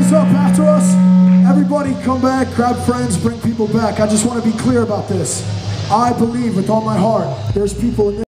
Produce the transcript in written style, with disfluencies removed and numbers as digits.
plays up after us, everybody come back, grab friends, bring people back. I just want to be clear about this. I believe with all my heart there's people in this